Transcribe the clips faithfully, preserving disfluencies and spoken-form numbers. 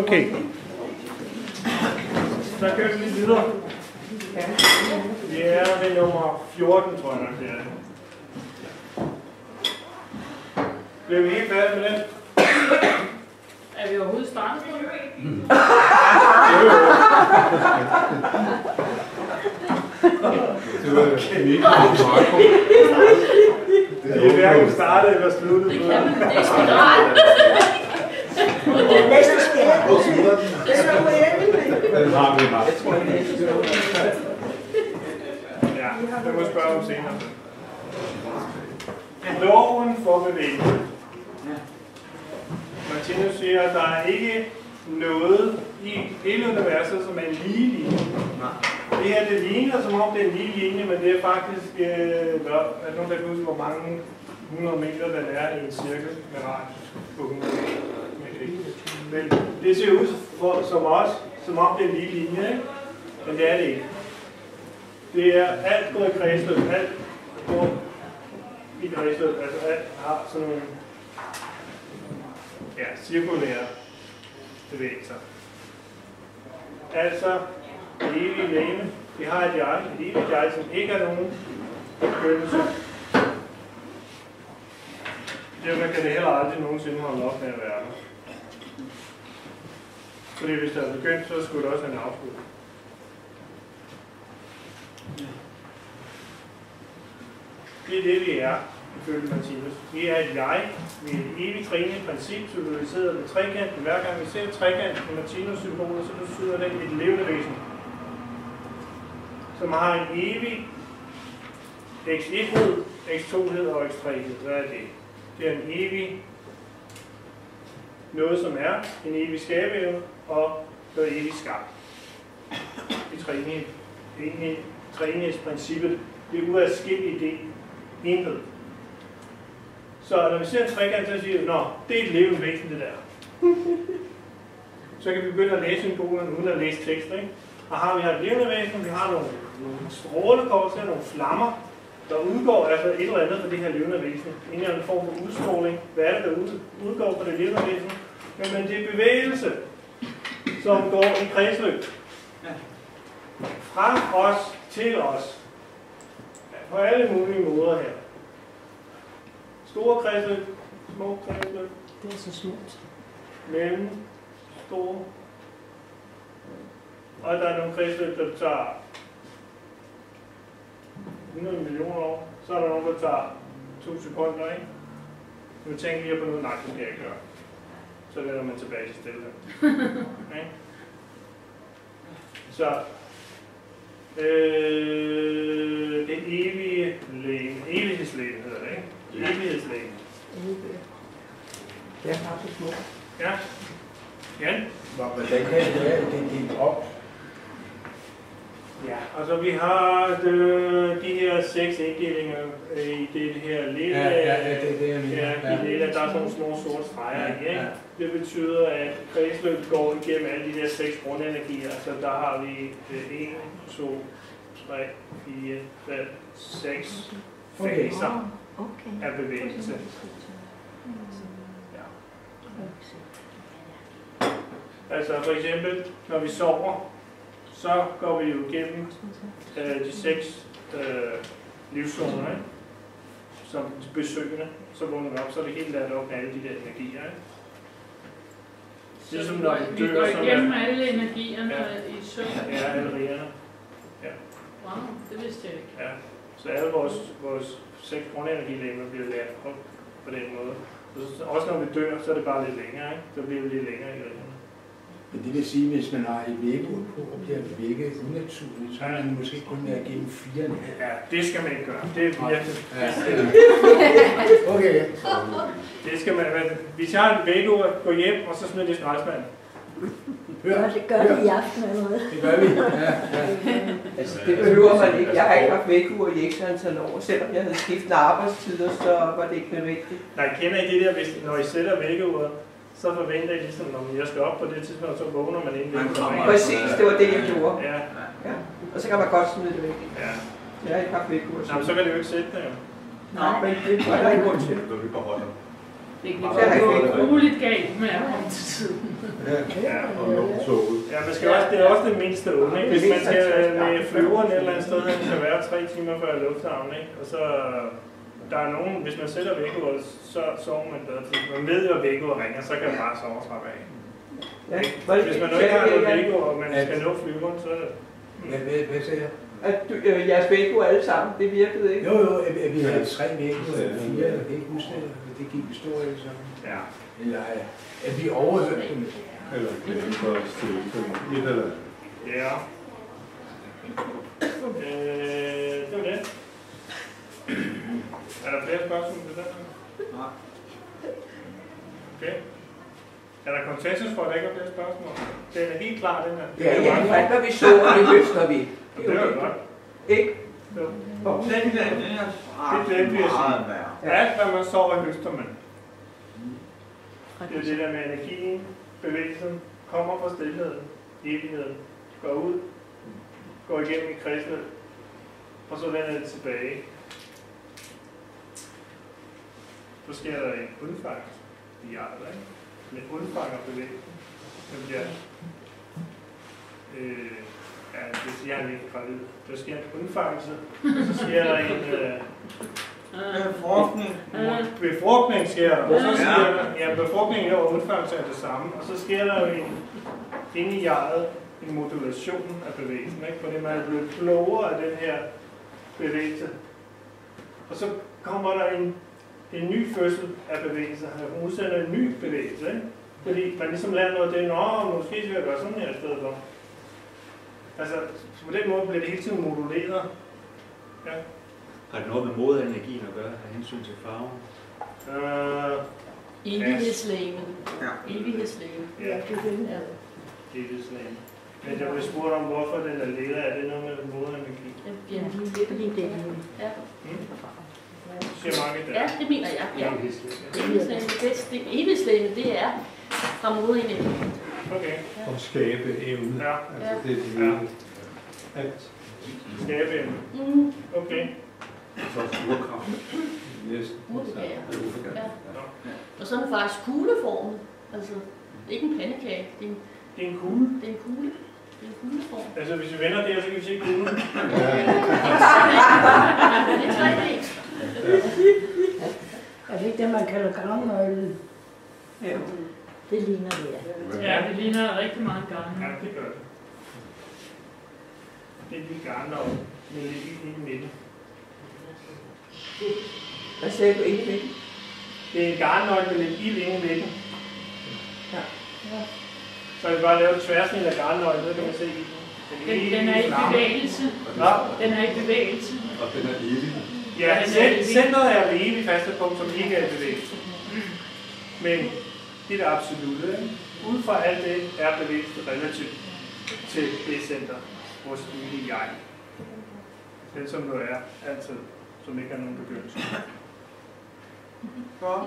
Okay. Så kører vi lige videre. Vi er ved nummer fjorten, tror jeg nok, det er. Bliver vi helt færdige med den? Er vi overhovedet startet på det? Det var det er hverken startet eller sluttet. Det kan man, det er spiral. Det er næste spiral. Det er så uendeligt. Den har vi bare. Ja, det må jeg spørge om senere. Loven for bevægelse. Martinus siger, at der er ikke noget i hele universet, som er en lige linje. Det her, det ligner som om det er en lige linje, men det er faktisk, øh, er nogen der kan huske, hvor mange hundrede meter den er i en cirkel med radius på hundrede meter. Men det ser ud for, som os, som om det er en lige linje, ikke? Men det er det ikke. Det er alt går i kredsløb, alt går i kredsløb, altså alt har sådan nogle ja, cirkulære bevægelser. Altså, det evige legeme, det har et jeg, et evigt jeg, som ikke er nogen begyndelse. Derfor kan det heller aldrig nogensinde holde op med at være der. Fordi hvis der er begyndt, så skulle det også have en afslutning. Det er det, vi er, ifølge Martinus. Vi er et jeg, vi er et evigt trænet princip, symboliseret med trekanten. Hver gang vi ser trekanten i Martinus-symboler, så betyder det et levende væsen, som har en evig x et-hed, x to-hed og x tre-hed. Hvad er det? Det er en evig noget, som er en evig skabeevne og noget evigt skabt. I træenhedsprincippet, det er uadskilligt det enhed. Så når vi ser en trekant, så siger vi, nå, det er et levende væsen, det der. Så kan vi begynde at læse symbolerne uden at læse tekster, ikke? Og har vi her et levende væsen, vi har nogle, nogle strålekorser, nogle flammer, der udgår altså et eller andet fra det her levende væsen. En eller anden form for udstråling. Hvad er det, der udgår fra det levende væsen? Men det er bevægelse, som går i kredsløb. Fra os til os. På alle mulige måder her. Store kredsløb, små kredsløb. Det er så smukt. Mellem, store. Og der er nogle kredsløb, der tager hundrede millioner år. Så er der nogen, der tager to sekunder, ikke? Nu tænker lige på noget, nej, det kan jeg ikke gøre. Så vender man tilbage til stille. Okay? Så øh, det evige lægen, evighedslægen hedder det, ikke? Evighedslægen. Det er faktisk smukt. Ja. Jan? Hvordan kan det være, at det er delt op? Ja, altså vi har de, de her seks inddelinger i det her lille, ja, ja, ja, det, det er ja, ja. I lille, der er sådan nogle små sorte streger, ja, ja. Det betyder, at kredsløbet går igennem alle de der seks grundenergier. Så der har vi en, to, tre, fire, fem, seks faser okay. af bevægelse. Ja. Altså for eksempel, når vi sover, så går vi jo igennem øh, de seks øh, livszoner, ikke? Som besøgende. Så vågner vi op, så er det helt ladt op med alle de der energier. Ikke? Så ligesom når vi vi dør, går igennem er, alle energierne ja, i søvn? Ja, alle rigerne. Ja. Wow, det vidste jeg ikke. Ja. Så alle vores, vores seks grundenergilegemer bliver lært op på den måde. Så også når vi dør, så er det bare lidt længere, ikke? Så bliver vi lidt længere i rigerne. Men det vil sige, at hvis man har et vækkeur på og bliver vækket unaturligt, så er man måske kun med at gennem fire. Ja, det skal man ikke gøre. Det er virkelig. Ja. Okay. Det skal man. Hvis jeg har et vækkeur, gå hjem, og så smider det i skraldespanden. Gør det, gør det i aften allerede. Det gør vi. Ja, ja. Altså, det behøver man ikke. Jeg har ikke haft vækkeur i ekstra antal år. Selvom jeg havde skiftende arbejdstider, så var det ikke nødvendigt. Nej, kender I det der, hvis, når I sætter vækkeuret, så forventer I ligesom, når jeg skal op på det tidspunkt, så vågner man ikke. Præcis, det var det, jeg gjorde. Ja. Ja. Og så kan man godt smide det væk. Ja. Jeg har ikke haft vækkeur. Jamen, så kan det jo ikke sætte det jo. Nej, men det var der ikke grund til. Du kan beholde. Det kan gå umuligt galt med at komme til tiden. Ja, Og nå toget. ja man skal også, det er også det mindste onde, ikke? Hvis man skal med flyveren et eller andet sted, han kan være tre timer før lufthavnen, ikke? Og så, der er nogen, hvis man sætter vækkeuret, så sover man bedre tid. Man ved jo, at vækkeuret ringer, så kan man bare sove trappe af. Ja. Hvis man nu ikke har noget vækkeur, og man skal nå flyveren, så er det... Hvad, hvad, hvad sagde jeg? At du, øh, jeres vækkeur alle sammen, det virkede ikke? Jo, jo, at, at vi havde tre vægge, eller fire, jeg kan ikke huske det, det gik i stor alle sammen. Ja. Eller at vi overhørte dem. Eller glemme for at stille et eller andet. Ja. Øh, det var det. Er der flere spørgsmål til det? Nej. Okay. Er der konsensus for, at der ikke er flere spørgsmål? Den er helt klar, den her. Ja, ja, det er, hvad vi så, og det høster vi. Det er jo godt. Ikke? Jo. Den der, den er Det glemte vi at sige. sige. Alt, hvad man sover, høster man. Det er det der med energien, bevægelsen, kommer fra stillheden, evigheden, går ud, går igennem et kredsløb, og så vender det tilbage. Så sker der en undfangelse i hjertet, ikke? Med undfanger bevægelsen. Den bliver, øh, ja, det siger han ikke gravid. Der sker en undfangelse, og så sker der en... Øh, Befrugtning. Befrugtning sker der, og så sker der, ja, befrugtning og undfangelse er det samme, og så sker der jo en, inde i hjertet en modulation af bevægelsen, ikke? Fordi man er blevet klogere af den her bevægelse. Og så kommer der en, en ny fødsel af bevægelse, hun udsender en ny bevægelse, ikke? Fordi man ligesom lærer noget af det, nå, måske skal jeg gøre sådan her i stedet for. Altså, på den måde bliver det hele tiden moduleret. Ja. Har det noget med moderenergien at gøre af hensyn til farven? Øh, Evighedslægen. Ja. Evighedslægen. ja, Ja. evighedslægen. Men jeg blev spurgt om, hvorfor den er leder. Er det noget med moderenergi? Ja, Fordi det er ja. Hmm? Siger mange der. Ja, det mener jeg. Ja. Evighedslægen. Evighedslægen, det, evighedslægen, det er fra moderenergien. Okay. Og skabe evne. Ja. Altså det er det Ja. hele. Alt. Skabe. Mm. Okay. Så urkraft. Næsten. Urkage. Ja. Ja. Og så er den faktisk kugleformet. Altså, det er ikke en pandekage, det er en, Det er en kugle. det er en kugle. Det er en kugleform. Altså, hvis vi vender det her, så kan vi se kuglen. Det er tre D. Er det ikke det, man kalder gravnøglen? Ja. Det ligner det, ja. Ja, det ligner rigtig meget gange. Ja, det gør det. Det er lige garnnøgle med lidt ild i midten. Hvad sagde du ikke det? Det er en garnnøgle med lidt ild inde i midten. Ja. Så vi bare lave et tværsnit af garnnøglen, så kan man se ilden. Den, den er i bevægelse. Nå, Den er i bevægelse. Og den er evig. ja, cent- centret er det evige faste punkt, som ikke er i bevægelse. Men det er det absolutte. Ikke? Ud fra alt det er bevægelse relativt til det center, vores evige jeg. Den som nu er altid, som ikke har nogen begyndelse. Godt.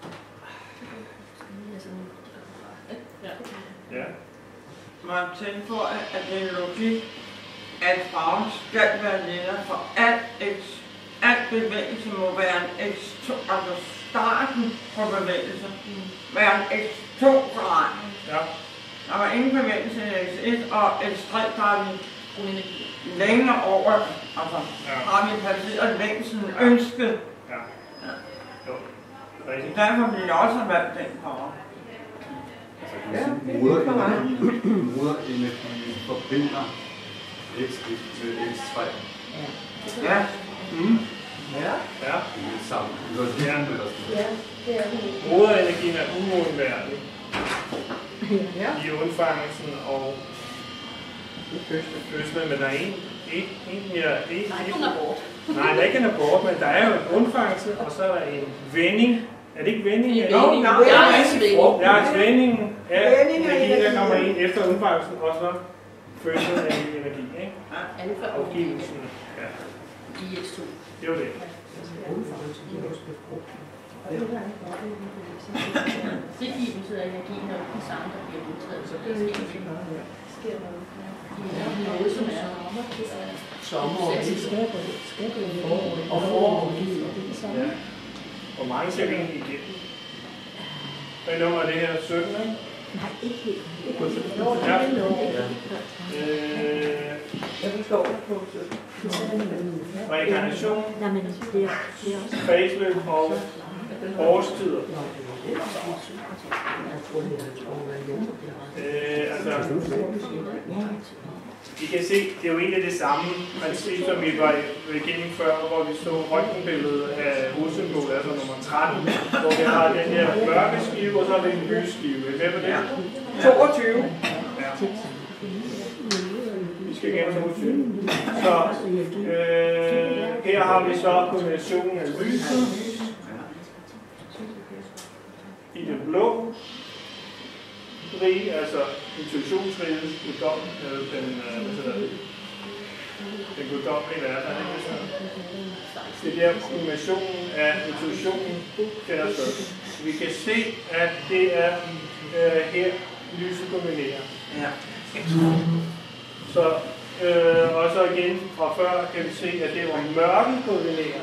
Ja. Ja. Man tænker på, at det er logik, at farven skal være leder for alt, eks- alt bevægelse må være en x to, altså starten på bevægelse, være en x to grad. Ja. Der var ingen bevægelse i x et, og x tre der er vi Energi. længere over, altså Ja. har vi passeret længsten ønsket. Ja. Jo. Rigtigt. Derfor bliver jeg også valgt den farve. Ja, det er Moderenergien moderenergien forbinder x et til x tre. Ja. Mm. Ja. Ja. Det er det samme. Det er det Ja. eller sådan. Ja, det er det. Moderenergien er uundværlig Ja. i undfangelsen og fødslen, men der er en, en, en her, en, Nej, en, kun abort. nej, der er ikke en abort, men der er jo en undfangelse, og så er der en vending. Er det ikke vending? Det er eller? vending. Nå, Det er ja, en vending. Ja, vendingen af Vending af energi, der energi. kommer ind efter undfangelsen, og så fødslen af energi, ikke? Alfa og Afgivelsen. Ja, i X to. det var det. Frigivelse af energien er jo den samme, der bliver modtaget. Så det er ikke noget, som er Sommer og det skaber det. Skaber det forår. Og forår. Det er det samme. Ja. Hvor mange ser vi egentlig igennem? Hvad nummer er det her? sytten, ikke? Nej, ikke helt. Ja. Øh, Jeg forstår det på sytten. reinkarnation, Nej, men det er, det er også... kredsløb og årstider. Øh, altså, I kan se, det er jo egentlig det samme princip, som vi var igennem før, hvor vi så røntgenbilledet af hovedsymbol, altså nummer tretten, hvor vi har den her mørke skive, og så har vi en lysskive. Er I med på det? toogtyve. Ja. Vi skal igennem toogtyve. Så øh, her har vi så kombinationen af lyset i det blå rige, altså intuitionsriget, guddom, øh, den, øh, hvad hedder det, den guddommelige verden, ikke? Det er der kombinationen af intuitionen, den er så. Vi kan se, at det er øh, her, lyset kombinerer. Ja. Så, øh, og så igen fra før kan vi se, at det var mørke kombinerer.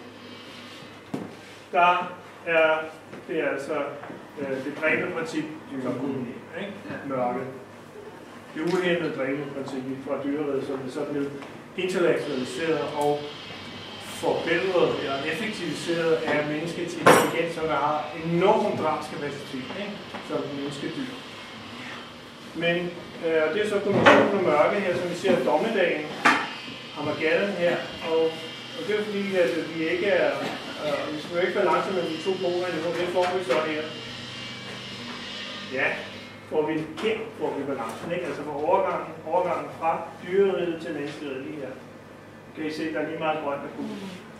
Der er det er altså øh, det dræbende princip, som kombinerer, ikke? Mørke. Det uhæmmede dræbende princip fra dyreriget, som det så blev intellektualiseret og forbedret eller effektiviseret af menneskets intelligens, som der har enorm drabskapacitet, ikke? Som menneskedyr. Men øh, det er så kombinationen af mørke her, som vi ser dommedagen, Armageddon her, og, og det er fordi, at vi ikke er, øh, vi skal jo ikke balance mellem de to poler endnu, det får vi så her. Ja, får vi en kæmpe, får vi balancen, ikke? Altså for overgangen, overgangen fra dyreriget til menneskeriget lige her. Kan I se, der er lige meget grønt og gult.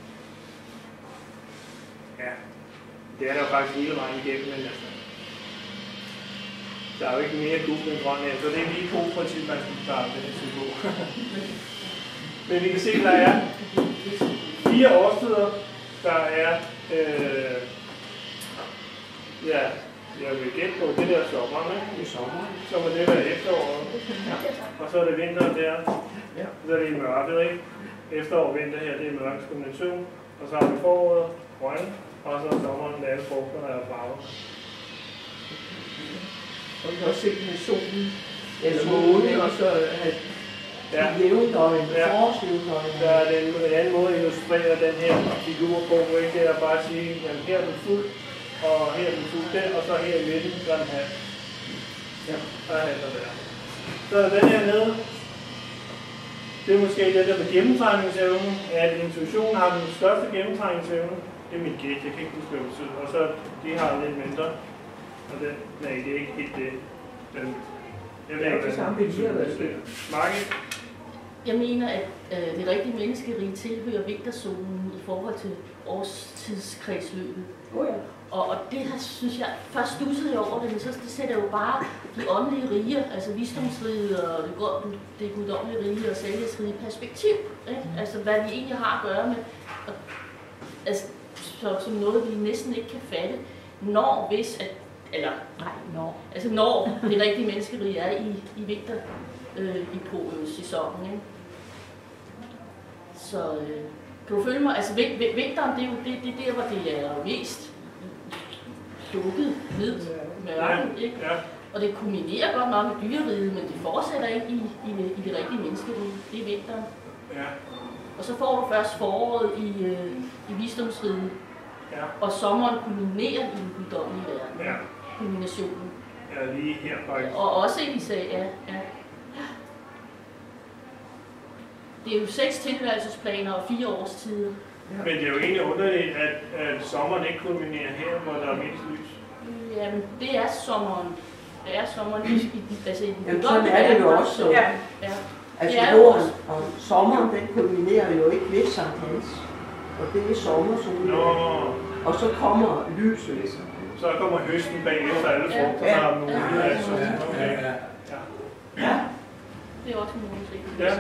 Ja, det er der jo faktisk hele vejen igennem, men altså. Der er jo ikke mere gult end grøn her, så det er lige to princip, man skal klare det her på. Men vi kan se, at der er fire årstider. Der er, øh, ja, jeg vil gætte på det der sommeren, ikke? I sommeren. Så må det være efteråret. Ja. Og så er det vinteren der. Ja. Så er det i mørket, ikke? Efterår og vinter her, det er mørkets kombination. Og så har vi foråret, grønne, og så er sommeren, der er alle frugterne og farver. Og vi kan også se med solen, eller månen, og så have ja. Jævndøgn, ja. forårsjævndøgn. Der er den, en anden måde at illustrere den her figur på, hvor ikke det er bare at sige, at her er den fuld, og her er den fuld der, og så her i midten, så er den halv. Ja, der er halv der. Så er den her nede. Det er måske det der med gennemtrængningsevnen, at intuitionen har den største gennemtrængningsevne. Det er mit gæt, jeg kan ikke huske, hvad det betyder. Og så de har lidt mindre. Og den, nej, det er ikke helt det. Den, jeg ved ikke, hvad det er. Margit? Jeg mener, at øh, det rigtige menneskerige tilhører vinterzonen i forhold til årstidskredsløbet. Oh ja. Og, og det her, synes jeg, først stussede jeg over det, men så det sætter jo bare de åndelige riger, altså visdomsriget og det, det guddommelige rige og sælgesrige perspektiv. Ikke? Altså hvad vi egentlig har at gøre med, og, altså, så, som noget vi næsten ikke kan fatte, når hvis at eller nej, når. Altså når det rigtige menneskerige er i, i vinter øh, i sæsonen, ikke? Så øh, kan du følge mig? Altså vinteren, det er jo det, det der, hvor det er mest lukket ned mørken, ikke? Ja. Og det kulminerer godt nok med dyreriget, men det fortsætter ikke i, i, i det rigtige menneskerige. Det er vinteren. Ja. Og så får du først foråret i, øh, i visdomsriget, ja. Og sommeren kulminerer i den guddommelige verden. Ja. Kulminationen. Ja, lige her faktisk. Og også i sag, ja, ja. Det er jo seks tilværelsesplaner og fire årstider. Ja. Men det er jo egentlig underligt, at, at sommeren ikke kulminerer her, hvor der er mest lys. Jamen, det er sommeren. Det er sommeren i, i, altså i den Jamen, sådan er det jo også. Ja. Ja. Altså våren og sommeren, den kulminerer jo ikke ved Sankt Hans. Og det er sommersolen. Og så kommer lyset. Så kommer høsten bagefter alle frugter, der har mulighed af solen. Okay. Ja. Ja. Det er også en mulighed. Ja.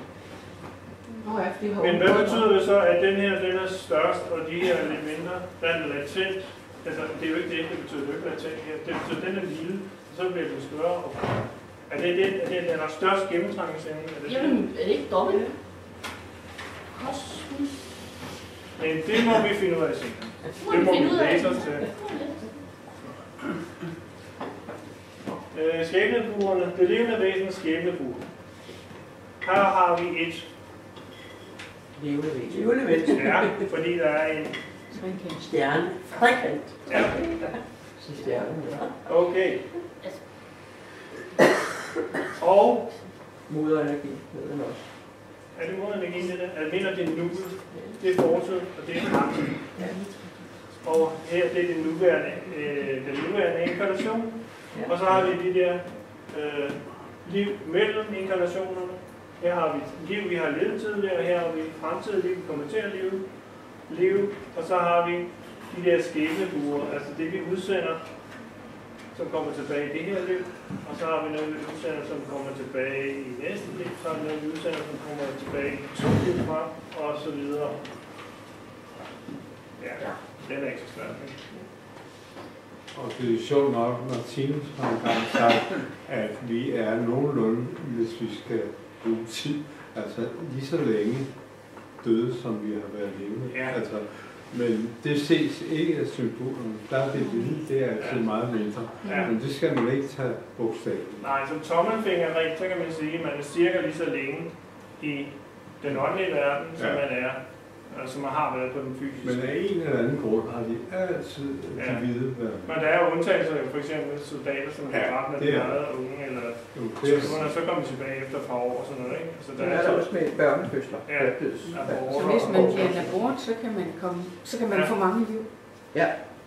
Men hvad betyder det så, at den her den er størst, og de her er lidt mindre? Den er latent. Altså, det er jo ikke det, det betyder jo ikke latent her. Det betyder, at den er lille, og så bliver den større. Og er det det, at den har størst gennemtrængningsevne? Jamen, er det ikke dobbelt? Kosmos. Men det må vi finde ud af senere. Det må vi læse os til. Øh, skæbnebuerne, det levende væsen skæbnebuer. Her har vi et levende væsen. Levende væsen. Ja, fordi der er en stjerne. Trekant. Ja. Stjerne, ja. Okay. Og moderenergi hedder den også. Er det moderenergi, det der? Jeg mener, det er nu, det er fortid, og det er fremtid. Ja. Og her det er den nuværende, øh, den nuværende inkarnation. Ja. Og så har vi de der øh, liv mellem inkarnationerne. Her har vi liv, vi har levet tidligere, og her har vi fremtidigt liv, vi kommer til at leve. Liv. Og så har vi de der skæbnebuer, altså det vi udsender, som kommer tilbage i det her liv. Og så har vi noget, vi udsender, som kommer tilbage i næste liv. Så har vi noget, vi udsender, som kommer tilbage i to liv fra, og så videre. Ja, den er ikke så svært. Og det er sjovt nok, når Tine har engang sagt, at vi er nogenlunde, hvis vi skal bruge tid, altså lige så længe døde, som vi har været levende. Ja. Altså, men det ses ikke af symbolerne. Der er det lille, det er altid meget mindre. Ja. Men det skal man ikke tage bogstaveligt. Nej, som tommelfingerregel, så kan man sige, at man er cirka lige så længe i den åndelige verden, som ja. man er, altså man har været på den fysiske. Men af en eller anden grund har de altid ja. de hvide verden. Men der er jo undtagelser, for eksempel soldater, som er dræbt, når de er meget unge, eller så, så kommer de tilbage efter et par år og sådan noget, ikke? Altså, der det er, er der også med børnefødsler. Ja, så hvis man bliver en abort, så kan man, komme, så kan man ja. få mange liv. Ja.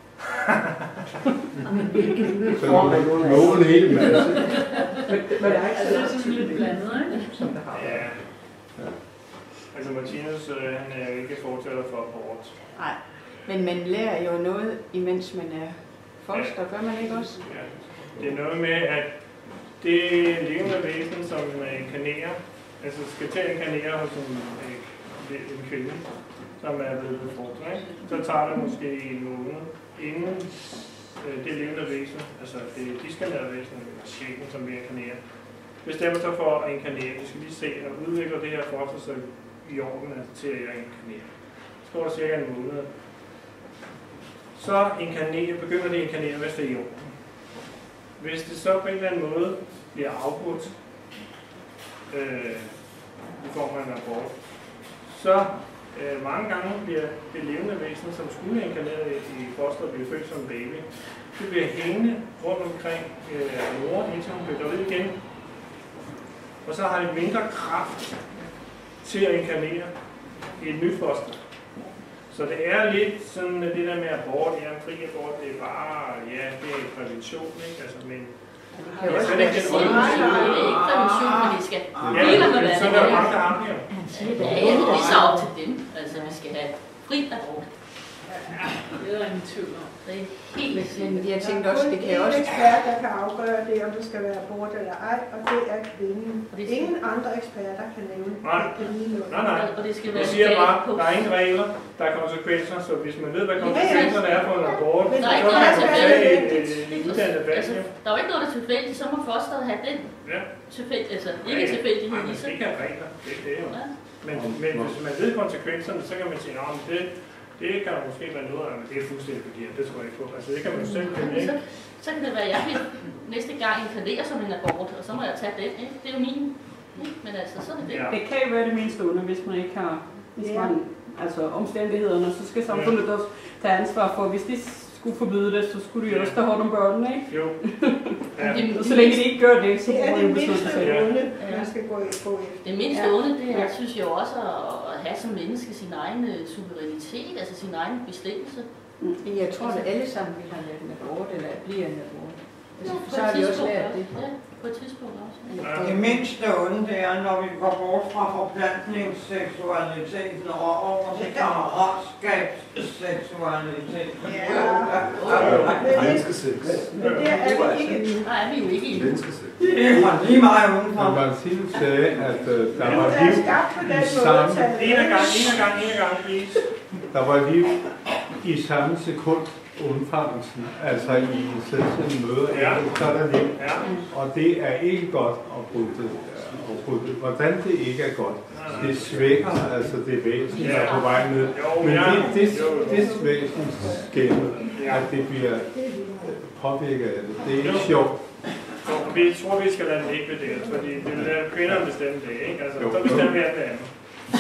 Men hvilke liv får man nogle af? Nogle hele masse. Men der er ikke så altså, sådan lidt blandet, ikke? Som der har ja. ja. Altså Martinus, øh, han er jo ikke fortæller for abort. Nej, men man lærer jo noget, imens man er forsker, ja. gør man ikke også? Ja. Det er noget med, at det levende væsen, som inkarnerer, altså skal til at inkarnere hos en, en kvinde, som er blevet befrugtet, så tager det måske en måned, inden øh, det levende væsen, altså det diskanære væsen, eller sjælen, som vi inkarnerer, bestemmer sig for at inkarnere. Vi skal lige se, at udvikle det her foster sig i orden, altså til at inkarnere. Så går der cirka en måned. Så inkarnerer, begynder det at inkarnere, hvis det er i orden. Hvis det så på en eller anden måde bliver afbrudt øh, i form af en abort, så øh, mange gange bliver det levende væsen, som skulle inkarnere i foster, bliver født som baby, det bliver hængende rundt omkring øh, mor, indtil hun bliver gravid igen. Og så har det mindre kraft til at inkarnere i et nyt foster. Så det er lidt sådan, det der med abort, ja, fri abort, det er bare, ja, det er prævention, ikke? Altså, men det er også ikke den ånd. Det er ikke prævention, men det skal hele med være sådan er der mange, der har det her. Det er egentlig så op til dem. Altså, vi skal have fri abort. Det er der ingen tvivl om. Det er helt men jeg tænkte også, det kan også... Der er kun en ekspert, der kan afgøre det, om det skal være abort eller ej, og det er kvinden. Ingen andre eksperter kan nævne det. Nej, nej. Og det skal være jeg siger bare, der er ingen regler, der er konsekvenser, så hvis man ved, hvad konsekvenserne er på en abort, så kan man tage et uddannet valg. Der er jo ikke noget, der er tilfældigt, så må fosteret have den tilfældighed, altså ikke tilfældighed i sig. Det kan regler, det er jo. Men hvis man ved konsekvenserne, så kan man sige, at det Det kan der måske være noget af, men det er fuldstændig forkert. Det tror jeg ikke på. Altså, det kan man jo selv finde, ikke? Så, så kan det være, at jeg vil næste gang inkarnere som en abort, og så må jeg tage den, ikke? Det er jo min. Men altså, så er det det. Ja. Det kan jo være det mindste under, hvis man ikke har hvis man, altså, omstændighederne, så skal samfundet også tage ansvar for, hvis de skulle forbyde det, så skulle de jo også tage hånd om børnene, ikke? Jo. Ja. Og så længe de ikke gør det, så det er det mindste onde, man skal gå efter. Det mindste onde, det er, synes jeg også, at have som menneske sin egen suverænitet, altså sin egen bestemmelse. Mm. Jeg tror, at alle sammen vil have lavet en abort, eller bliver en abort. Altså, ja, så har vi også lært det. Ja, på et tidspunkt også. Ja. Det mindste onde, det er, når vi går bort fra forplantningsseksualiteten og over til kammeratskabsseksualiteten. Ja. Menneskesex. Men det er vi ikke. Nej, er vi jo ikke i. Menneskesex. Det er lige meget udenfor. Men Martin sagde, at uh, der var liv i samme... En af gang, en af gang, en af gang, please. Der var liv i samme sekund undfangelsen, altså i selvstændige møder, ja. Så er der liv. Ja. Og det er ikke godt at bryde det. Hvordan det ikke er godt, det svækker altså det væsen, der er på vej ned. Men det, det, det væsen skæmmer, at det bliver påvirket af det. Det er ikke sjovt. vi tror, vi skal lade den ligge ved det, fordi det vil lade kvinderne bestemme det, ikke? Altså, så bestemmer vi alt det andet.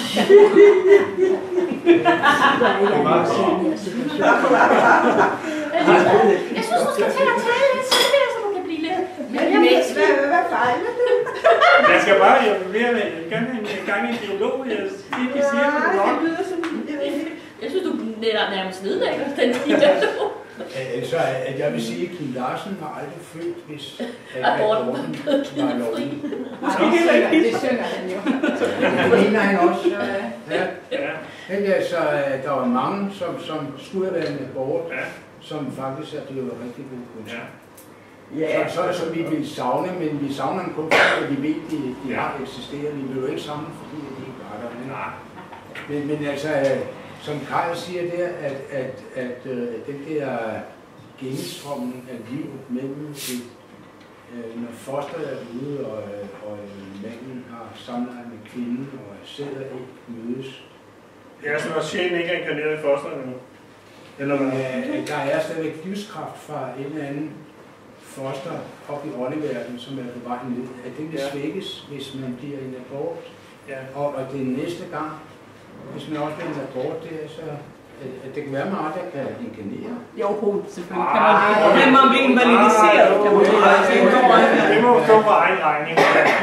Jeg synes, du skal tage og tale lidt tidligere, så du kan blive lidt... Hvad fejler du? Jeg skal bare, jeg vil gerne have en gang i en dialog, jeg siger det nok. Det lyder som, jeg ved ikke. Jeg synes, du nærmest nedlægger den dialog. Altså, at jeg vil sige, at Kim Larsen har aldrig født, hvis aborten var lovlig. Det synger han jo. Det mener han også. Ja. Men altså, der var mange, som, som skulle have været en abort, ja. som faktisk er blevet rigtig gode kunst. Ja. Ja. Så, så, så vi vil savne, men vi savner dem kun fordi, at vi ved, at de, de ja. har eksisteret. Vi vil jo ikke savne, fordi de ikke var der. Men, men altså, som Kaj siger der, at, at, at uh, den der gennemstrømning af liv mellem et, uh, når fosteret er ude, og, og manden har samleje med kvinden, og sæder ikke mødes. Ja, så når sjælen ikke er inkarneret i fosteret nu. Eller hvad? Uh, der er stadigvæk livskraft fra en eller anden foster op i åndeverdenen, som er på vej ned. At den vil ja. svækkes, hvis man bliver en abort. Ja. Og, og det næste gang, hvis man også bliver en abort der, så at det kan være, at man aldrig kan inkarnere. Jo, selvfølgelig kan man det. Men man bliver invalidiseret, kan man det. Det må stå for egen regning.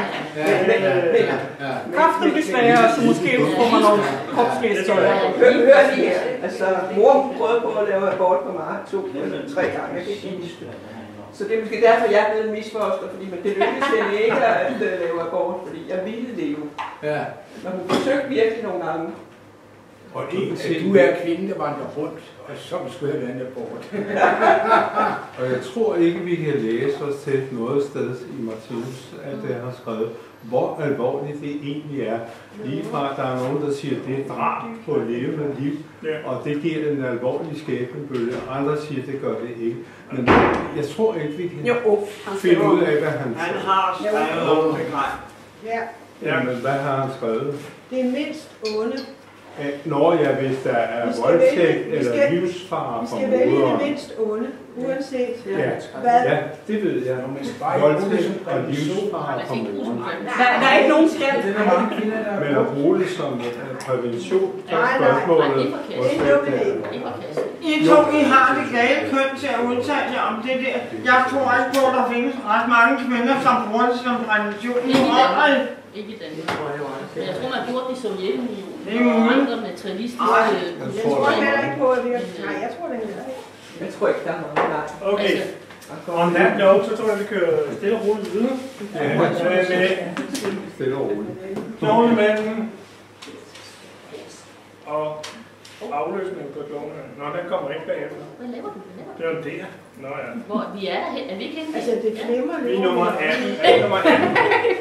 Kraften besværer, så måske får man nogle kropsgæster. Hør lige her. Altså, mor prøvede på at lave abort på mig to eller tre gange. Jeg kan ikke huske. Så det er måske derfor, jeg er blevet en misfoster, fordi men det lykkedes hende ikke at lave abort, fordi jeg ville det jo. Ja. Men hun forsøgte virkelig nogle gange. Og en til, du er kvinde, der vandrer rundt, og så skulle jeg være en abort. Og jeg tror ikke, vi kan læse os til noget sted i Martinus, at det har skrevet, hvor alvorligt det egentlig er. Lige fra, der er nogen, der siger, at det er drab på levende liv, og det giver en alvorlig skæbnebølge, og andre siger, at det gør det ikke. Men jeg tror ikke, vi kan jo, finde ud af, hvad han Han har skrevet om det grej. Ja. Jamen, hvad har han skrevet? Det er mindst onde. Når jeg, hvis der er voldtægt eller livsfare for moderen. Vi skal vælge det mindst onde, uanset ja. hvad. Ja, det ved jeg. Voldtægt og livsfare for moderen. Der, der er ikke nogen skæld. Men at bruge det som prævention, så er spørgsmålet. I to, I har det gale køn til at udtale jer om det der. Jeg tror ikke på, at der findes ret mange kvinder, som bruger det som prævention. Ikke i Danmark. Men jeg tror, man gjorde det i Sovjetunionen. Det er muligt. Andre materialistiske... Jeg tror heller ikke på, at vi... Nej, jeg tror det heller ikke. Jeg tror ikke, der er noget. Nej. Okay. On that note, så tror jeg, vi kører stille og roligt videre. Ja, med stille og roligt. Knoglemanden og afløsningen på knoglemanden. Nå, den kommer ikke bagefter. Hvad laver du? Det er jo det. Nå ja. Hvor vi er der hen? Er vi ikke henne? Altså, det klemmer lidt. Vi er nummer atten. Er I nummer atten?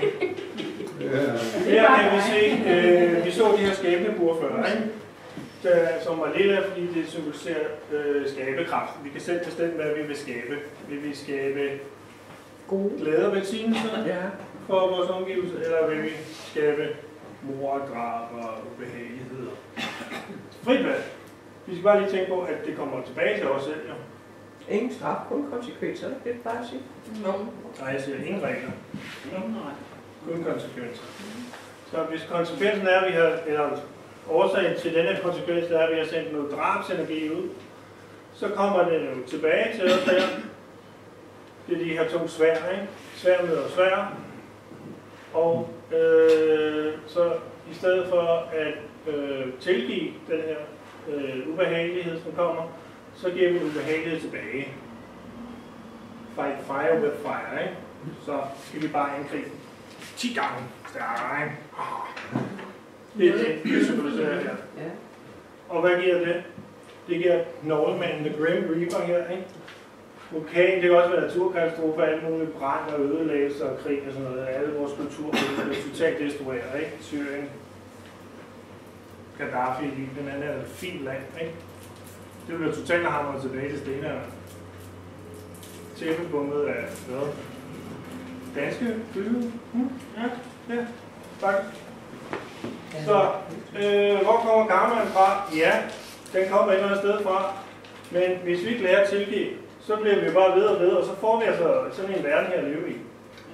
Her kan vi se, øh, vi så de her skæbnebord før, ikke? Der, som var lille, fordi det symboliserer øh, skabekraften. Vi kan selv bestemme, hvad vi vil skabe. Vil vi skabe gode glæde og velsignelser ja. for vores omgivelser, eller vil vi skabe mord, drab og ubehageligheder? Frit valg. Vi skal bare lige tænke på, at det kommer tilbage til os selv, jo. Ingen straf, kun konsekvenser, det er bare at sige. No. Nej, jeg siger ingen regler. No. Kun konsekvenser. Så hvis konsekvensen er, at vi har, eller årsagen til denne konsekvens er, at vi har sendt noget drabsenergi ud, så kommer det jo tilbage til os her. Det er de her to svær, ikke? Svær møder svær. Og øh, så i stedet for at øh, tilgive den her øh, ubehagelighed, som kommer, så giver vi ubehagelighed tilbage. Fight fire with fire, ikke? Så skal vi bare angribe ti gange stærkere, ikke? Det er det, det symboliserer her. Ja. Og hvad giver det? Det giver knoglemanden, the Grim Reaper her, ikke? Vulkan, det kan også være naturkatastrofer, alle mulige brand og ødelæggelse og krig og sådan noget. Alle vores kulturer bliver totalt destrueret, ikke? Syrien, Gaddafi, den anden er et fint land, ikke? Det bliver totalt hamret tilbage til stenalderen. Tæppebommet af hvad? Danske bygge? Hmm? Ja, ja, tak. Så, øh, hvor kommer karmaen fra? Ja, den kommer et eller andet sted fra. Men hvis vi ikke lærer at tilgive, så bliver vi bare ved og ved, og så får vi altså sådan en verden her at leve i.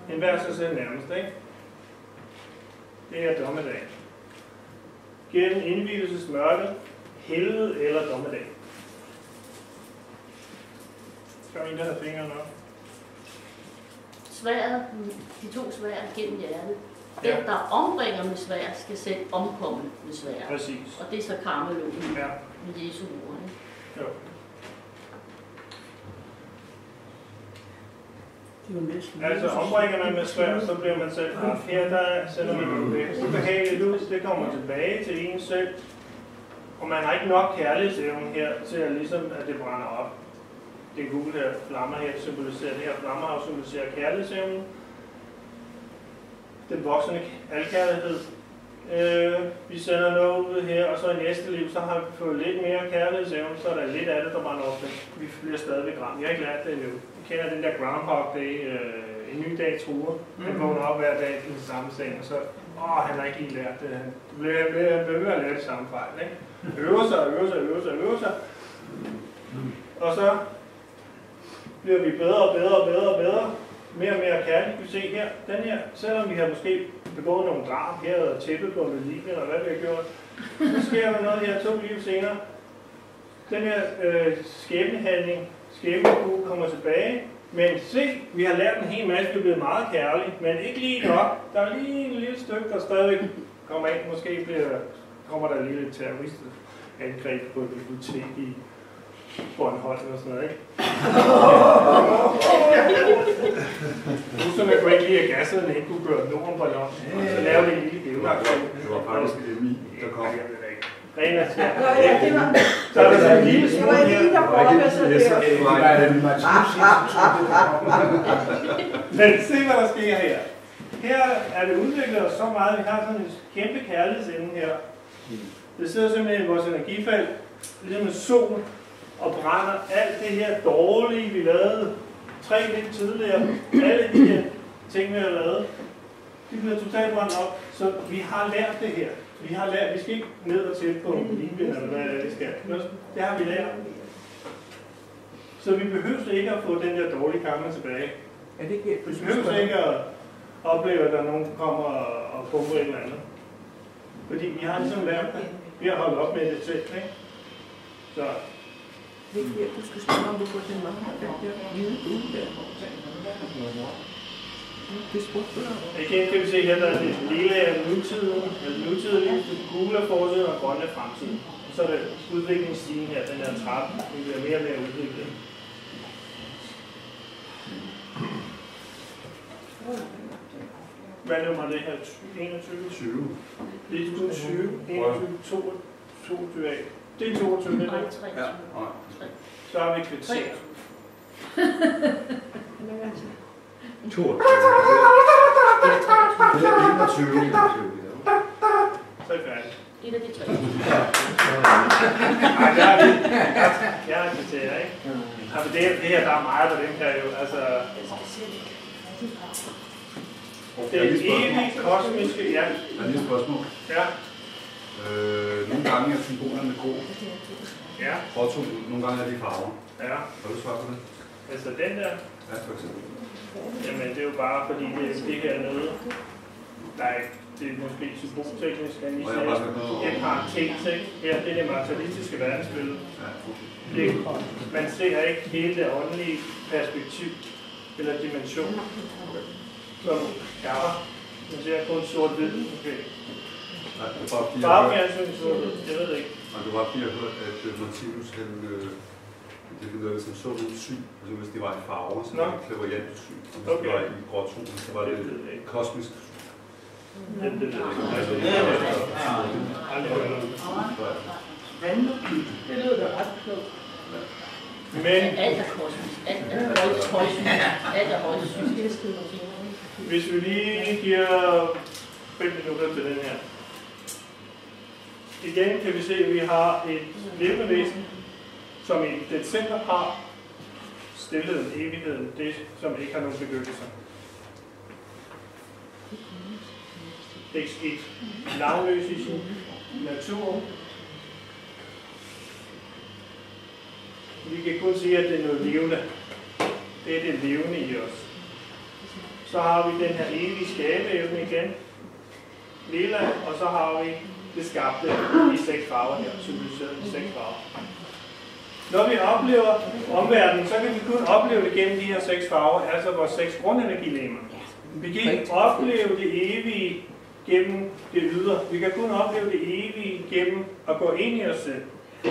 En hver sig selv nærmest, ikke? Det er dommedag. Gennem indvielsesmørke, helvede eller dommedag. Så er en, der har fingrene op. Sværet, de to sværd gennem hjertet. Den, Ja. der ombringer med sværd, skal selv omkomme med sværd. Præcis. Og det er så karmeloven Ja. med Jesu ord. Ikke? Jo. Altså ombringer man med sværd, så bliver man selv ramt. Her der sender man noget ubehageligt ud, det kommer tilbage til en selv. Og man har ikke nok kærlighedsevne her til at ligesom, at det brænder op. Det er gule her flammer her, symboliserer det her. Flammer har symboliserer kærlighedsevnen. Den voksende alkærlighed. Øh, vi sender noget ud her, og så i næste liv, så har vi fået lidt mere kærlighedsevne, så er der lidt af det, der brænder op. Vi bliver stadigvæk ramt. Jeg har ikke lært det endnu. Jeg kender den der Groundhog Day, øh, en ny dag truer. Han vågner op hver dag til den samme seng, og så, åh, han har ikke lige lært det. Han bliver ved med at lære det samme fejl, ikke? Øver sig, øver sig, øver sig, øver sig. Og så bliver vi bedre og bedre og bedre og bedre. Mere og mere kærligt. Vi se her, den her, selvom vi har måske begået nogle drab her, og tæppet på med liv, eller hvad vi har gjort, så sker der noget her to liv senere. Den her øh, skæbnehandling, skæbnekue kommer tilbage, men se, vi har lært en hel masse, vi er blevet meget kærlige, men ikke lige nok. Der er lige en lille stykke, der stadigvæk kommer ind. Måske bliver, kommer der lige lidt terroristangreb på et bibliotek i Bornholm eller sådan noget, ikke? Russerne kunne ikke lide, at gasserne ikke kunne gøre Norden ballon, så lavede vi en lille geoaktion. Det var faktisk M I, der kom. Rena til. Ja, det var... Så er der sådan en lille Det smule var her. lige, der brokkede sig der. Men se, hvad der sker her. Her er det udviklet os så meget, vi har sådan en kæmpe kærlighedsinde her. Det sidder simpelthen i vores energifelt, ligesom en sol, og brænder alt det her dårlige, vi lavede tre lidt tidligere. Alle de her ting, vi har lavet, de bliver totalt brændt op. Så vi har lært det her. Vi har lært, vi skal ikke ned og tæt på linjen, eller hvad det er, det skal. Det har vi lært. Så vi behøver ikke at få den der dårlige karma tilbage. Ja, det giver Vi behøver ikke at opleve, at der er nogen, der kommer og pumper et eller andet. Fordi vi har ligesom lært det. Vi har holdt op med det selv, ikke? Så. Det giver, du skal spørge, om du får den mange, der bliver hvide ude der. Det spurgte du dig. Igen kan vi se her, der er det lille af nutiden, altså nutiden, gule er fortiden og grønne er fremtiden. Og så er det udviklingsstigen her, den her trappe, vi bliver mere og mere udviklet. Hvad nummer er det her? enogtyve? tyve. Det er kun tyve, enogtyve, toogtyve af. Det er toogtyve, det er det. Ja. Så har vi kvarter. toogtyve. Det er enogtyve. Så er vi færdige. Et af de tre. Ej, der er vi. Jeg har kvarter, ikke? Altså, det, det her, der er meget på den her jo. Altså, det er evigt kosmiske, ja. Der er lige et spørgsmål. Ja. Øh, nogle gange er symbolerne grå. Ja. Foto, nogle gange er de farver. Ja. Har du svaret på det? Altså den der? Ja, for eksempel. Jamen det er jo bare fordi det, det her er noget, nej, det er måske symbolteknisk, kan I sige. Et parentes, ikke? Her det er det materialistiske verdensbillede. Det, man ser ikke hele det åndelige perspektiv eller dimension, som er der. Man ser kun sort-hvid. Okay. Nej, det er bare fordi, Bare fjernsyn sort-hvid, jeg ved det ikke. Og det var fordi, jeg hørte, at Martinus, han, øh, det er noget, som så ud syg. Altså hvis det var i farver, så var det klaverjant syg. Og hvis det var i gråtonen, så var det kosmisk syg. Det ved jeg ikke. Altså, det er aldrig hørt noget. Det lyder da ret klogt. Men alt er kosmisk. Alt er højt højsygt. Alt er højt sygt. Hvis vi lige giver fem minutter til den her. Igen kan vi se, at vi har et levende væsen, som i det center har stilheden, evigheden, det som ikke har nogen begyndelser. X et navnløs i sin natur. Vi kan kun sige, at det er noget levende. Det er det levende i os. Så har vi den her evige skabeevne igen, lila, og så har vi det skabte i seks farver her, symboliseret i seks farver. Når vi oplever omverdenen, så kan vi kun opleve det gennem de her seks farver, altså vores seks grundenergilegemer. Vi kan ikke opleve det evige gennem det ydre. Vi kan kun opleve det evige gennem at gå ind i os selv.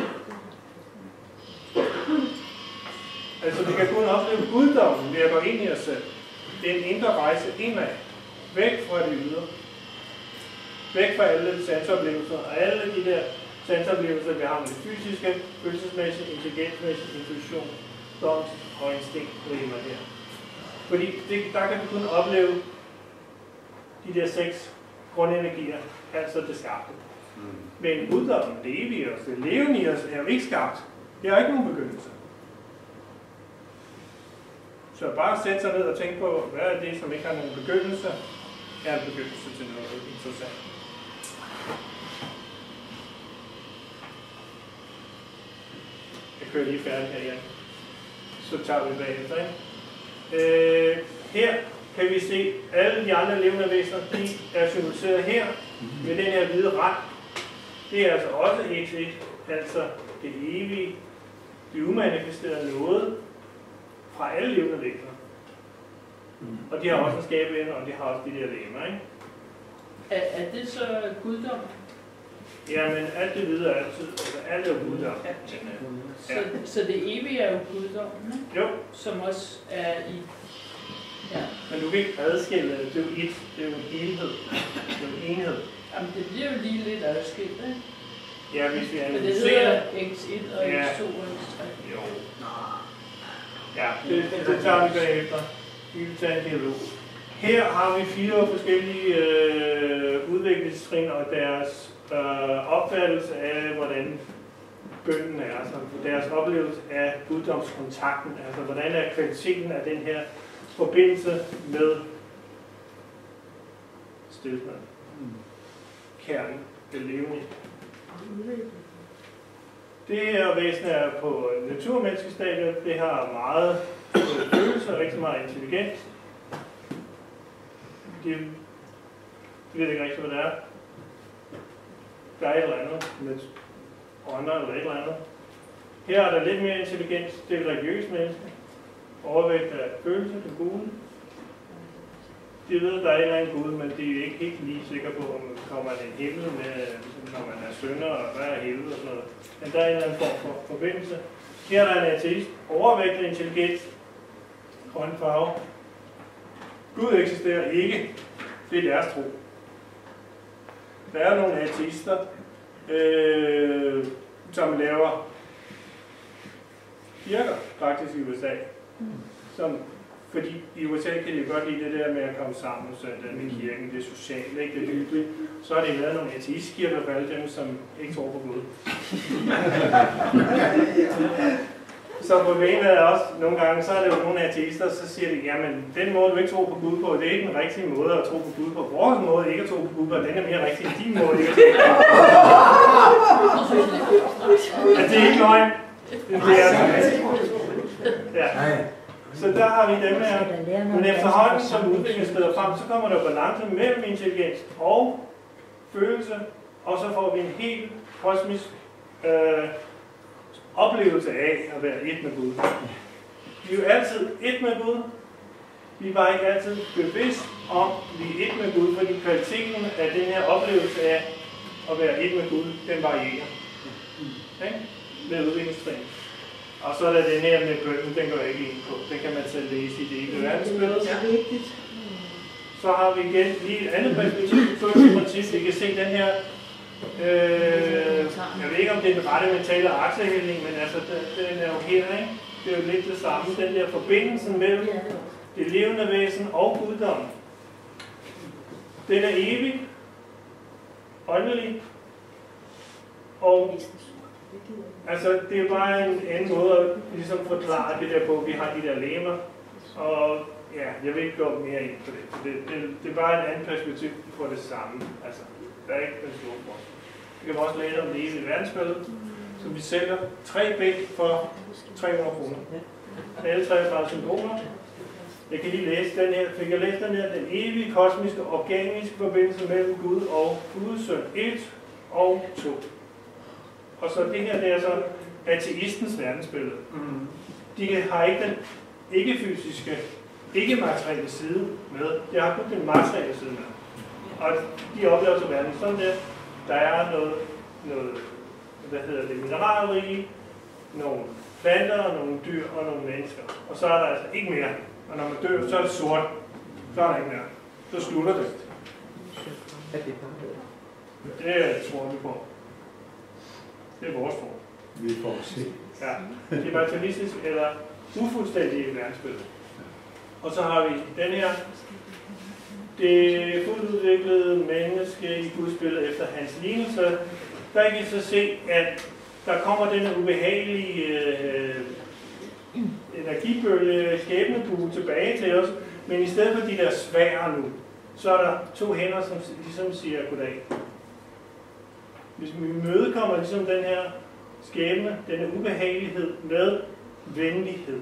Altså vi kan kun opleve guddommen ved at gå ind i os selv. Det er en indre rejse indad, væk fra det ydre. Væk fra alle sansoplevelser og alle de der sansoplevelser, vi har med det fysiske, følelsesmæssige, intelligensmæssige, intuition, doms og instinktproblemer her. Fordi det, der kan vi kun opleve de der seks grundenergier, altså det skabte. Men guddommen, det evige i os, det levende i os, er jo ikke skabt. Det er ikke nogen begyndelse. Så bare sætte sig ned og tænke på, hvad er det, som ikke har nogen begyndelse, er en begyndelse til noget interessant. Jeg kører lige færdig her igen. Så tager vi bagefter. Øh, her kan vi se, at alle de andre levende væsener, de er symboliseret her med den her hvide rand. Det er altså også et et, altså det evige, det umanifesterede noget fra alle levende væsener. Og de har også en skabeevne, og de har også de der legemer, ikke? Er, er det så guddom? Jamen, alt det videre er altid, altså alt er jo guddom. Ja. Så, ja. Så det evige er jo guddommen, ikke? Jo. Som også er i... Ja. Men du kan ikke adskille det, det er jo et, det er jo en helhed, det er jo en enhed. Jamen, det bliver jo lige lidt adskilt, ikke? Ja, hvis vi analyserer... Men det hedder x et og ja. x to og x tre. Jo. Ja, det, det, det tager vi bagefter. Vi vil tage en dialog. Her har vi fire forskellige øh, udviklingstrin og deres øh, opfattelse af, hvordan bønnen er, altså deres oplevelse af guddomskontakten, altså hvordan er kvaliteten af den her forbindelse med stilstand, kernen, det levende. Det her væsen er på naturmenneskestadiet, det har meget følelse og rigtig meget intelligens. De ved ikke rigtig, hvad det er. Der er et eller andet med ånder eller et eller andet. Her er der lidt mere intelligens, det er et religiøst menneske. Overvægt af følelse, det gode. De ved, at der er en eller anden Gud, men de er ikke helt lige sikre på, om der kommer en himmel, med, når man er synder, og hvad er helvede og sådan noget. Men der er en eller anden form for forbindelse. Her er der en ateist, overvægt af intelligens, grøn farve. Gud eksisterer ikke. Det er deres tro. Der er nogle ateister, øh, som laver kirker faktisk i U S A. Som, fordi i U S A kan de jo godt lide det der med at komme sammen søndag med kirken, det sociale, ikke det hyggelige. Så har de lavet nogle ateistkirker for alle dem, som ikke tror på Gud. Så problemet er også, nogle gange, så er det jo nogle ateister, så siger de, jamen, den måde, du ikke tror på Gud på, det er ikke den rigtige måde at tro på Gud på. Vores måde ikke at tro på Gud på, den er mere rigtig end din måde ikke at tro på. Ja, det er ikke løgn. Det er ja. Så der har vi dem her. Men efterhånden, som udviklingen skrider frem, så kommer der balance mellem intelligens og følelse, og så får vi en helt kosmisk øh, oplevelse af at være et med Gud. Vi er jo altid et med Gud. Vi er bare ikke altid bevidst om, at vi er et med Gud, fordi kvaliteten af den her oplevelse af at være et med Gud, den varierer. Okay? Med udviklingstræning. Og så er der den her med bønnen, den går jeg ikke ind på. Den kan man selv læse i det ene verdensbillede. Det er vigtigt. Så har vi igen lige et andet perspektiv, følelsesprincip. Vi kan se den her, øh, jeg ved ikke om det er den rette mentale aktiehandling, men altså den, den er jo her, ikke? Det er jo lidt det samme, den der forbindelse mellem det levende væsen og guddommen. Den er evig, åndelig, og altså, det er bare en anden måde at ligesom forklare det der på, vi har de der legemer, og ja, jeg vil ikke gå mere ind på det. Det, det, det er bare en anden perspektiv på det samme. Altså, der er ikke den store forskel. Vi kan også læse om det evige verdensbillede, så vi sælger tre bæk for tre hundrede kroner. Alle tre er bare symboler. Jeg kan lige læse den her. Fik jeg læst den her? Den evige, kosmiske, organiske forbindelse mellem Gud og Guds søn. et og to. Og så det her, det er så ateistens verdensbillede. Mm. De har ikke den ikke-fysiske, ikke-materielle side med. De har kun den materielle side med. Og de oplever til verden sådan der. Der er noget, noget hvad hedder det, mineralrige, nogle planter, nogle dyr og nogle mennesker. Og så er der altså ikke mere. Og når man dør, så er det sort. Så er der ikke mere. Så slutter det. Det tror vi på. Det er vores form. Vi får se. Ja, det er materialistisk eller ufuldstændige verdensbillede. Og så har vi den her. Det fuldt udviklede menneske i Guds billede efter hans lignelse. Der kan I så se, at der kommer denne ubehagelige øh, energibølge, skæbnebue tilbage til os, men i stedet for de der svære nu, så er der to hænder, som ligesom siger goddag. Hvis vi mødekommer ligesom den her skæbne, denne ubehagelighed med venlighed.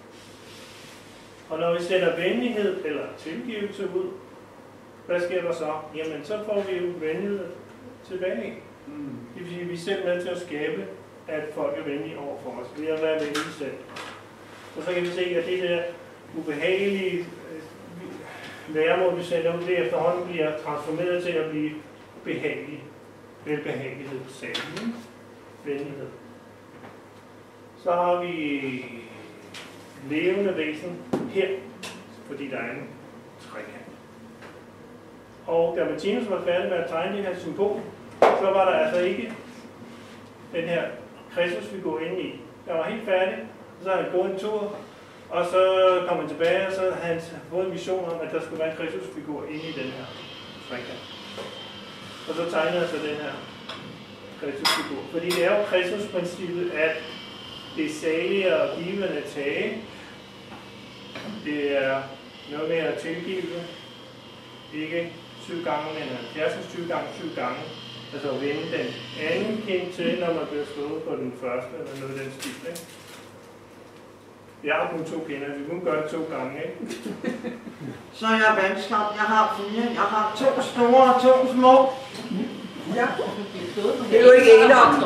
Og når vi sender venlighed eller tilgivelse ud, hvad sker der så? Jamen, så får vi jo venlighed tilbage. Mm. Det vil sige, at vi er selv med til at skabe, at folk er venlige over for os. Ved at være venlige selv. Og så kan vi se, at det der ubehagelige væremål, vi sender ud, det efterhånden bliver transformeret til at blive behagelig. Velbehagelighed, særlig venlighed. Så har vi levende væsen her, fordi der er en trekant. Og da Martinus var færdig med at tegne det her symbol, så var der altså ikke den her Kristusfigur inde i. Der var helt færdig, og så havde han gået en tur, og så kom han tilbage, og så havde han fået en vision om, at der skulle være en Kristusfigur inde i den her trekant. Og så tegnede han så den her Kristusfigur. Fordi det er jo Kristusprincippet, at det er salige og givende at tage. Det er noget med at tilgive. Ikke syv gange, men halvfjerds tyve gange syv gange. Altså at vende den anden kind til, når man bliver slået på den første, eller noget af den stil, ikke? Jeg har kun to kinder, vi kunne gøre det to gange, ikke? Så er jeg vandskab. Jeg har fire. Jeg har to store og to små. Ja. Det er jo ikke en om.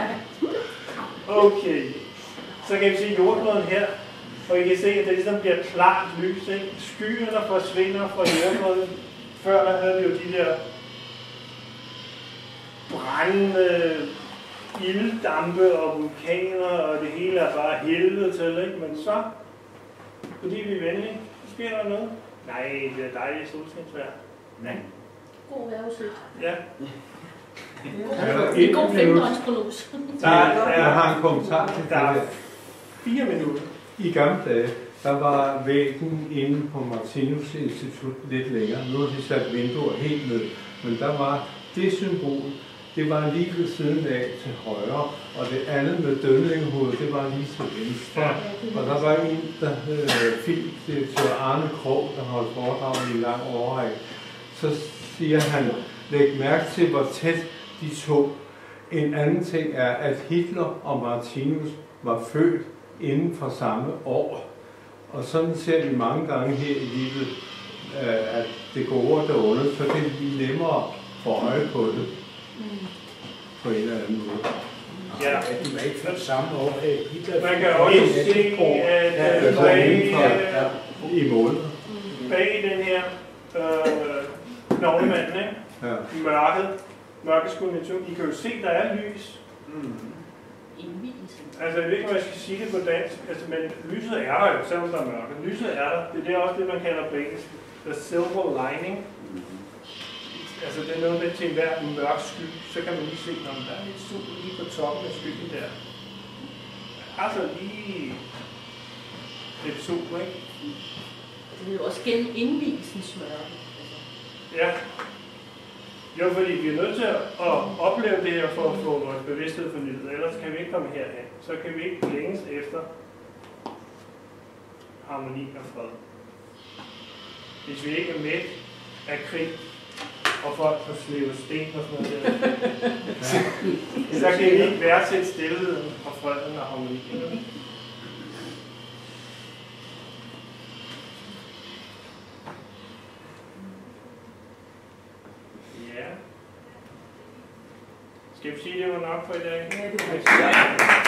Okay. Så kan vi se jordkloden her, og I kan se, at det ligesom bliver klart lys, ikke? Skyerne forsvinder fra jordkloden. Før der havde vi jo de der brændende ilddampe og vulkaner, og det hele er bare helvede til, ikke? Men så, fordi vi er venlige, så sker der noget. Nej, det er dejligt solskinsvejr. Nej. God vejrudsigt. Ja. En god femdøgnsprognose. Jeg har en kommentar til det der. Der Fire minutter. I gamle dage, der var væggen inde på Martinus Institut lidt længere. Nu har de sat vinduer helt ned. Men der var det symbol, det var lige ved siden af til højre, og det andet med dødningehovedet, det var lige til venstre. Og der var en, der hed filmdirektør Arne Krog, der holdt foredrag i en lang årrække. Så siger han, læg mærke til, hvor tæt de to. En anden ting er, at Hitler og Martinus var født inden for samme år. Og sådan ser vi mange gange her i livet, at det gode og det onde, så kan vi nemmere få øje på det. På en eller anden måde. Ja, de var ikke født samme år. Man kan også se, at bag i måned. Bag den her øh, navlemanden, ikke? Ja. Mørket, mørkeskulnition. I kan jo se, der er lys. Mm. Altså, jeg ved ikke, om jeg skal sige det på dansk, altså, men lyset er der jo, selvom der er mørke. Lyset er der. Det er også det, man kalder på engelsk the silver lining. Altså, det er noget med til hver mørk sky, så kan man lige se, om der er lidt sol lige på toppen af skyen der. Altså lige lidt sol, ikke? Det er jo også gennem indvielsens mørke. Ja. Jo, fordi vi er nødt til at opleve det her for at få vores bevidsthed fornyet, ellers kan vi ikke komme herhen. Så kan vi ikke længes efter harmoni og fred. Hvis vi ikke er med af krig og folk, der slæver sten og sådan noget der, ja. Så kan vi ikke værdsætte stillheden og freden og harmonien. Skal vi sige, det var nok for i dag? Ja, det var